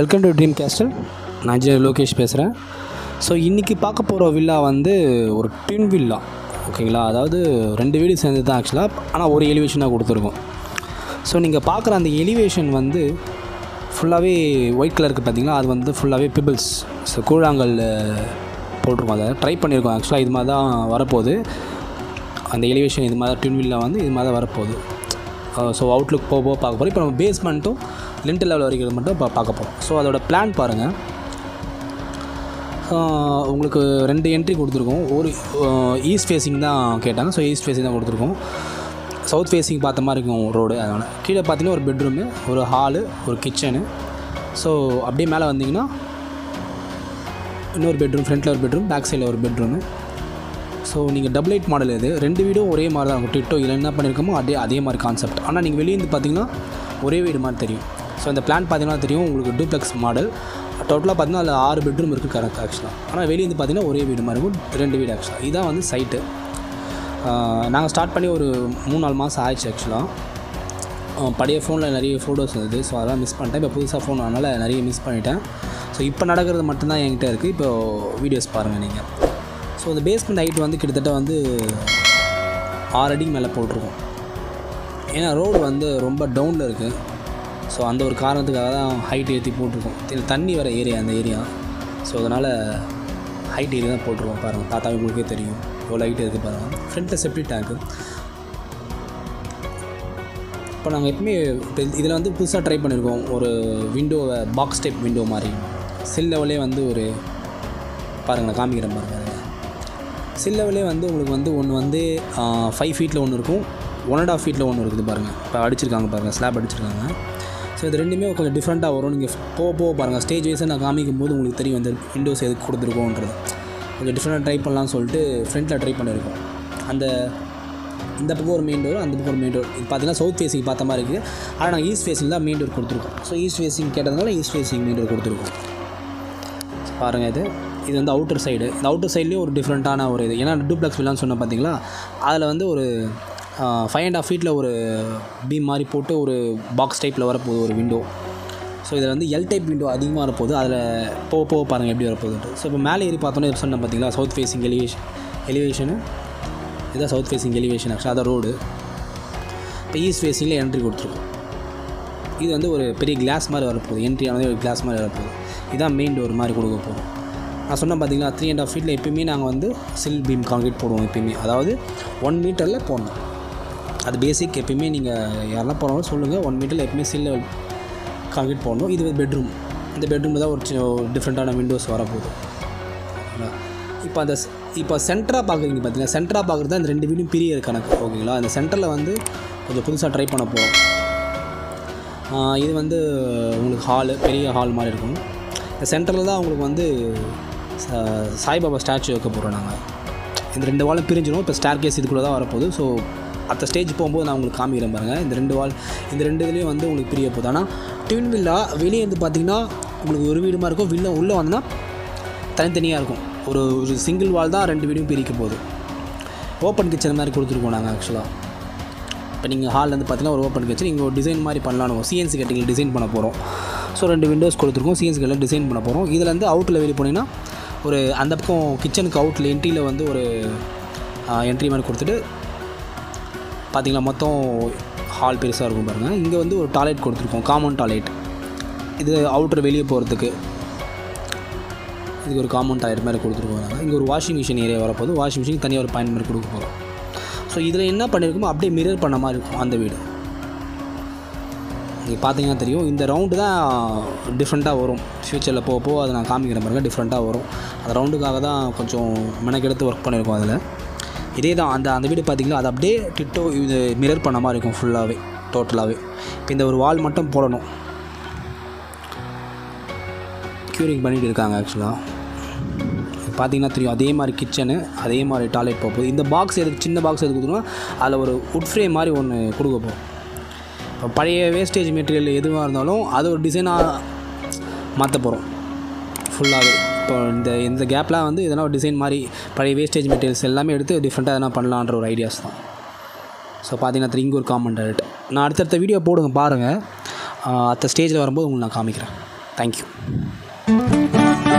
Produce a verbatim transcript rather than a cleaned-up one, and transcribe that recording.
Welcome to dream castle. நான் engineer Lokesh பேசுகிறேன். So இன்றைக்கி பார்க்க போகிற வில்லா வந்து ஒரு ட்வின் வில்லா, ஓகேங்களா. அதாவது ரெண்டு வீடு சேர்ந்து தான் ஆக்சுவலாக, ஆனால் ஒரு எலிவேஷனாக கொடுத்துருக்கோம். ஸோ நீங்கள் பார்க்குற அந்த எலிவேஷன் வந்து ஃபுல்லாகவே ஒயிட் கலருக்கு பார்த்தீங்களா, அது வந்து ஃபுல்லாகவே பிபிள்ஸ், ஸோ கூழாங்கல் போட்டிருக்கோம். அதை ட்ரை பண்ணியிருக்கோம். ஆக்சுவலாக இது மாதிரி தான் வரப்போகுது அந்த எலிவேஷன். இது மாதிரி ட்வின் வில்லா வந்து இது மாதிரி தான் வரப்போகுது. ஸோ அவுட்லுக் போக போக பார்க்க போகிறோம். இப்போ நம்ம பேஸ்மெண்ட்டும் லிண்டல் லெவல் வரைக்கும் மட்டும் இப்போ பார்க்க போகிறோம். ஸோ அதோட பிளான் பாருங்கள். உங்களுக்கு ரெண்டு என்ட்ரி கொடுத்துருக்கோம். ஒரு ஈஸ்ட் ஃபேஸிங் தான் கேட்டாங்க. ஸோ ஈஸ்ட் ஃபேஸிங் தான் கொடுத்துருக்கோம். சவுத் ஃபேஸிங் பார்த்த மாதிரி இருக்கும் ரோடு. அதனால் கீழே பார்த்தீங்கன்னா ஒரு பெட்ரூமு, ஒரு ஹாலு, ஒரு கிச்சனு. ஸோ அப்படியே மேலே வந்தீங்கன்னா இன்னொரு பெட்ரூம், ஃப்ரண்ட்டில் ஒரு பெட்ரூம், பேக் சைடில் ஒரு பெட்ரூமு. ஸோ நீங்கள் டபுள் எயிட் மாடல் இது ரெண்டு வீடும் ஒரே மாதிரி தான் இருக்கும். டிட்டோ இல்லை என்ன பண்ணியிருக்கோமோ அதே அதே மாதிரி கான்செப்ட். ஆனால் நீங்கள் வெளியே இருந்து பார்த்தீங்கன்னா ஒரே வீடு மாதிரி தெரியும். ஸோ இந்த பிளான் பார்த்தீங்கன்னா தெரியும் உங்களுக்கு டூப்ளெக்ஸ் மாடல். டோட்டலாக பார்த்தீங்கன்னா அதில் ஆறு பெட்ரூம் இருக்குது கரெக்ட் ஆக்சுவலாக. ஆனால் வெளியே இருந்து பார்த்தீங்கன்னா ஒரே வீடு மாதிரி இருக்கும், ரெண்டு வீடு ஆக்சுவலாக. இதுதான் வந்து சைட்டு. நாங்கள் ஸ்டார்ட் பண்ணி ஒரு மூணு நாலு மாதம் ஆயிடுச்சு ஆக்சுவலாக. பழைய ஃபோனில் நிறைய ஃபோட்டோஸ் இருந்தது. ஸோ அதெல்லாம் மிஸ் பண்ணிட்டேன். இப்போ புதுசாக ஃபோன் அதனால் நிறைய மிஸ் பண்ணிட்டேன். ஸோ இப்போ நடக்கிறது மட்டும்தான் என்கிட்ட இருக்குது. இப்போ வீடியோஸ் பாருங்கள் நீங்கள். ஸோ இந்த பேஸ்மெண்ட் ஹைட் வந்து கிட்டத்தட்ட வந்து ஆறு அடிக்கு மேலே போட்டிருக்கோம். ஏன்னா ரோடு வந்து ரொம்ப டவுனில் இருக்குது. ஸோ அந்த ஒரு காரணத்துக்காக தான் ஹைட் ஏற்றி போட்டிருக்கோம். இதில் தண்ணி வர ஏரியா அந்த ஏரியா. ஸோ அதனால் ஹைட் ஏரியா தான் போட்டிருக்கோம். பாருங்கள், பார்த்தா உங்களுக்கே தெரியும் எவ்வளோ ஹைட் இருக்குது பாருங்கள். ஃப்ரண்ட்டில் செப்டி டேங்க்கு. இப்போ நாங்கள் எப்பவுமே இப்போ இதில் வந்து புதுசாக ட்ரை பண்ணியிருக்கோம். ஒரு விண்டோவை பாக்ஸ் டைப் விண்டோ மாதிரி சில் லெவலே வந்து ஒரு பாருங்கள், நான் காமிக்கிறேன் பாருங்கள். சில் லெவலே வந்து உங்களுக்கு வந்து ஒன்று வந்து ஃபைவ் ஃபீட்டில் ஒன்று இருக்கும், ஒன் அண்ட் ஆஃப் ஃபீட்டில் ஒன்று இருக்குது பாருங்கள். இப்போ அடிச்சிருக்காங்க பாருங்கள், ஸ்லாப் அடிச்சிருக்காங்க. ஸோ இது ரெண்டுமே கொஞ்சம் டிஃப்ரெண்ட்டாக வரும். நீங்கள் போக போக பாருங்கள், ஸ்டேஜ் வைஸாக நான் காமிக்கும் போது உங்களுக்கு தெரியும் இந்த விண்டோஸ் எதுக்கு கொடுத்துருக்கோன்றது. கொஞ்சம் டிஃப்ரெண்ட்டாக ட்ரை பண்ணலாம்னு சொல்லிட்டு ஃப்ரண்ட்டில் ட்ரை பண்ணியிருக்கோம். அந்த இந்த பக்கம் ஒரு மெயின் டோர், அந்த பக்கம் ஒரு மெயின் டோர். இது பார்த்தீங்கன்னா சவுத் ஃபேஸிங் பார்த்த மாதிரி இருக்குது. ஆனால் நாங்கள் ஈஸ்ட் ஃபேஸிங் தான் மெயின் டோர் கொடுத்துருக்கோம். ஸோ ஈஸ்ட் ஃபேஸிங் கேட்டதுனால ஈஸ்ட் ஃபேஸிங் மெயின் டோர் கொடுத்துருக்கோம். பாருங்கள், இது இது வந்து அவுட்டர் சைடு. இந்த அவுட்டர் சைட்லேயும் ஒரு டிஃப்ரெண்ட்டான ஒரு இது. ஏன்னா டூப்ளெக்ஸ் வில்லான்னு சொன்னால் பார்த்தீங்களா, அதில் வந்து ஒரு ஃபைவ் அண்ட் ஆஃப் ஃபீட்டில் ஒரு பீம் மாதிரி போட்டு ஒரு பாக்ஸ் டைப்பில் வரப்போகுது ஒரு விண்டோ. ஸோ இதில் வந்து எல் டைப் விண்டோ அதிகமாக வரப்போகுது. அதில் போக போக பாருங்கள் எப்படி வரப்போகுதுன்ட்டு. ஸோ இப்போ மேலே ஏறி பார்த்தோன்னே சொன்னேன் பார்த்தீங்களா, சவுத் ஃபேஸிங் எலிவேஷன் எலிவேஷனு இதுதான் சவுத் ஃபேஸிங் எலிவேஷன் ஆக்சுவலாக அதான் ரோடு. இப்போ ஈஸ்ட் ஃபேஸிங்கில் என்ட்ரி கொடுத்துருக்கோம். இது வந்து ஒரு பெரிய கிளாஸ் மாதிரி வரப்போகுது. என்ட்ரி ஆனது ஒரு கிளாஸ் மாதிரி வரப்போகுது. இதுதான் மெயின் டோர் மாதிரி கொடுக்க போகிறோம். நான் சொன்னேன் பார்த்தீங்களா, த்ரீ அண்ட் ஆஃப் ஃபீட்டில் எப்பயுமே நாங்கள் வந்து சில் பீம் கான்கிரீட் போடுவோம். எப்பயுமே அதாவது ஒன் மீட்டரில் போடணும். அது பேசிக். எப்பயுமே நீங்கள் யாரெல்லாம் போனாலும் சொல்லுங்கள், ஒன் மீட்டரில் எப்பயுமே சில் கான்கிரீட் போடணும். இது பெட்ரூம். இந்த பெட்ரூமில் தான் ஒரு டிஃப்ரெண்ட்டான விண்டோஸ் வரப்போகுது. இப்போ அந்த இப்போ சென்டராக பார்க்குறீங்க பார்த்தீங்கன்னா, சென்டராக பார்க்குறது தான் இந்த ரெண்டு வீடும் பிரிய கணக்கு, ஓகேங்களா. அந்த சென்டரில் வந்து கொஞ்சம் புதுசாக ட்ரை பண்ண போகிறோம். இது வந்து உங்களுக்கு ஹாலு, பெரிய ஹால் மாதிரி இருக்கும். இந்த சென்டரில் தான் உங்களுக்கு வந்து சாய்பாபா ஸ்டாச்சு வைக்க போகிறோம் நாங்கள். இந்த ரெண்டு வாலும் பிரிஞ்சிடும். இப்போ ஸ்டார் கேஸ் இதுக்குள்ளே தான் வரப்போகுது. ஸோ அடுத்த ஸ்டேஜ் போகும்போது நான் உங்களுக்கு காமிக்கிறேன் பாருங்கள். இந்த ரெண்டு வால் இந்த ரெண்டு இதுலேயும் வந்து உங்களுக்கு பிரிய போகுது. ஆனால் ட்வின் வில்லா வெளியே வந்து பார்த்திங்கன்னா உங்களுக்கு ஒரு வீடு மாதிரி இருக்கும். வில்லா உள்ளே வந்தோன்னா தனித்தனியாக இருக்கும். ஒரு ஒரு சிங்கிள் வால் தான் ரெண்டு வீடும் பிரிக்க போகுது. ஓப்பன் கிச்சன் மாதிரி கொடுத்துருக்கோம் நாங்கள் ஆக்சுவலாக. இப்போ நீங்கள் ஹாலில் வந்து பார்த்தீங்கன்னா ஒரு ஓப்பன் கிச்சன், இங்கே ஒரு டிசைன் மாதிரி பண்ணலான்னு சிஎன்சி கட்டிங்கில் டிசைன் பண்ண போகிறோம். ஸோ ரெண்டு விண்டோஸ் கொடுத்துருக்கோம், சிஎன்சி கட்டில் டிசைன் பண்ண போகிறோம். இதில் வந்து அவுட்டில் வெளியே போனீங்கன்னா ஒரு அந்த பக்கம் கிச்சனுக்கு அவுட்டில் என்ட்ரியில் வந்து ஒரு என்ட்ரி மாதிரி கொடுத்துட்டு பார்த்திங்களா, மொத்தம் ஹால் பெருசாக இருக்கும் பாருங்கள். இங்கே வந்து ஒரு டாய்லெட் கொடுத்துருக்கோம், காமன் டாய்லெட். இது அவுட்டர் வெளியே போகிறதுக்கு இதுக்கு ஒரு காமன் டாய்லெட் மாதிரி கொடுத்துருக்கோம் நாங்கள். இங்கே ஒரு வாஷிங் மிஷின் ஏரியா வரப்போது, வாஷிங் மிஷின் தனியாக ஒரு பாயிண்ட் மாதிரி கொடுக்க போகிறோம். ஸோ இதில் என்ன பண்ணியிருக்கோமோ அப்படியே மிரர் பண்ண மாதிரி இருக்கும் அந்த வீடு. நீங்கள் பார்த்தீங்கன்னா தெரியும். இந்த ரவுண்டு தான் டிஃப்ரெண்ட்டாக வரும். ஃப்யூச்சரில் போக போக அதை நான் காமிக்கிறேன் பாருங்கள், டிஃப்ரெண்ட்டாக வரும். அந்த ரவுண்டுக்காக தான் கொஞ்சம் மெனக்கெடுத்து ஒர்க் பண்ணியிருக்கோம் அதில். இதே தான் அந்த அந்த வீடு பார்த்திங்கன்னா அது அப்படியே டிட்டோ இது மிரர் பண்ண மாதிரி இருக்கும் ஃபுல்லாகவே, டோட்டலாகவே. இப்போ இந்த ஒரு வால் மட்டும் போடணும். க்யூரிங் பண்ணிகிட்டு இருக்காங்க ஆக்சுவலாக. பார்த்திங்கன்னா தெரியும். அதே மாதிரி கிச்சனு, அதே மாதிரி டாய்லெட் போக போகுது. இந்த பாக்ஸ் எதுக்கு, சின்ன பாக்ஸ் எதுக்கு கொடுத்துருவோம், அதில் ஒரு உட் ஃப்ரேம் மாதிரி ஒன்று கொடுக்க போகிறோம். இப்போ பழைய வேஸ்டேஜ் மெட்டீரியல் எதுவாக இருந்தாலும் அது ஒரு டிசைனாக மாற்ற போகிறோம் ஃபுல்லாகவே. இப்போ இந்த இந்த கேப்லாம் வந்து எதனா ஒரு டிசைன் மாதிரி பழைய வேஸ்டேஜ் மெட்டீரியல்ஸ் எல்லாமே எடுத்து டிஃப்ரெண்ட்டாக எதனா பண்ணலான்ற ஒரு ஐடியாஸ் தான். ஸோ பார்த்தீங்கன்னா இங்கே ஒரு காமன் டாய்லெட். நான் அடுத்தடுத்த வீடியோ போடுங்க பாருங்கள். அடுத்த ஸ்டேஜில் வரும்போது உங்களுக்கு நான் காமிக்கிறேன். தேங்க்யூ.